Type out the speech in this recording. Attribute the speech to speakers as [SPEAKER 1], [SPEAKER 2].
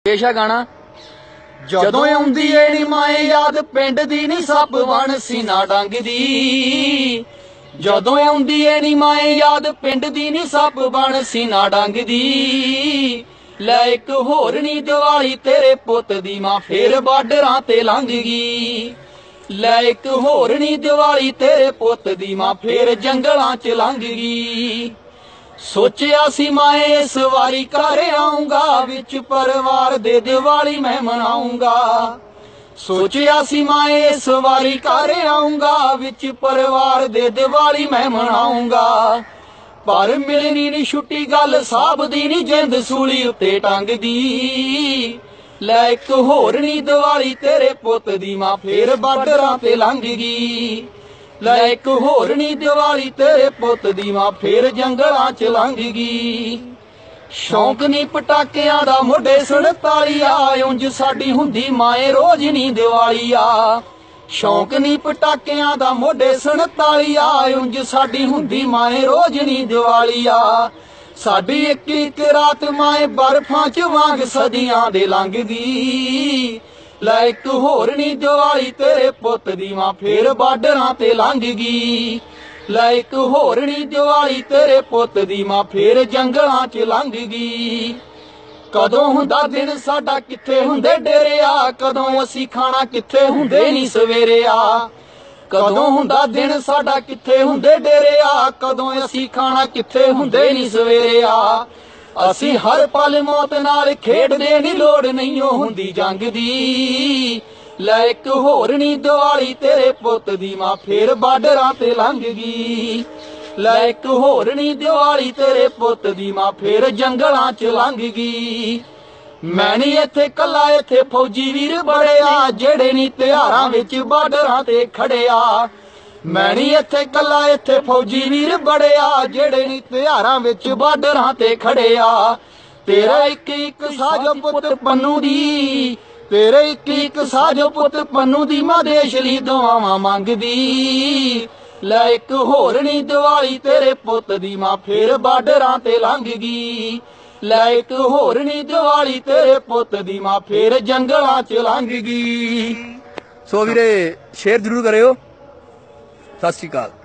[SPEAKER 1] पेशा गाना जदों आउंदी ए नी माए याद पिंड दी नी सप बन सीना डंग दी। जदों आउंदी ए नी माए याद पिंड दी नी सप बन सीना डंग दी। लै इक होर नी दिवाली तेरे पुत दी मां फेर बार्डरां ते लंघ गई। लै इक होर नी दिवाली तेरे पुत दी मां फेर जंगलां च लंघ गई। सोचिया सी माए इस वारी घर आऊंगा विच परिवार दे दिवाली मैं मनाऊंगा। सोचिया सी माए इस वारी घर आऊंगा विच परिवार दे दिवाली मैं मनाऊंगा। पर मिलनी नी छुट्टी गल साहब दी नी जिंद सूली उत्ते टंग दी। लै इक होर नी दिवाली तेरे पुत दी मां फेर बार्डरां ते लंघ गई। लै इक होर नी दिवाली तेरे पुत दी मां फेर जंगलां च लंघ गई। शौक नी पटाकियां दा मोढे 47 उंज साडी हुंदी माए रोज नी दिवाली आ। शौक नी पटाकियां दा मोढे 47 उंज साडी हुंदी माए रोज नी दिवाली आ। साडी इक इक रात माए बर्फां च वांग सदियां दे लंघ गई। लै इक होर नी दिवाली तेरे पुत दी मां फेर बार्डरां ते लंघ गई। लै इक होर नी दिवाली तेरे पुत दी मां फेर जंगलां च लंघ गई। कदों हुंदा दिन साडा कित्थे हुंदे डेरे आ, कदों असी खाना कित्थे हुंदे नी सवेरे आ। कदों हुंदा दिन साडा कित्थे हुंदे डेरे आ, कदों असी खाना कित्थे हुंदे नी सवेरे आ। असी हर पल मौत नाल खेडदे नी लोड़ नहीं हुंदी जंग दी। लै इक होर नी दिवाली तेरे पुत दी मां फेर बार्डरां ते लंघ गई। लै इक होर नी दिवाली तेरे पुत दी मां फेर जंगलां च लंघ गई। मैं नी इत्थे कल्ला इत्थे फौजी वीर बड़े आ जेड़े नी त्योहारां विच बार्डरां ते खड़े आ। मैं नी इत्थे कल्ला इत्थे फौजी वीर बड़े आ जेड़े नी त्योहारां विच बार्डरां ते खड़े आ। तेरा इक इक साजो पुत पन्नू दी, तेरे इक इक साजो पुत पन्नू दी मां देश लई दुआवां मंगदी। लै इक होर नी दिवाली तेरे पुत दी मां फेर बार्डरां ते लंघ गई। लै इक होर नी दिवाली तेरे पुत दी मां फेर जंगलां च लंघ गई। सो वीरे शेयर जरूर करियो। सत श्री अकाल।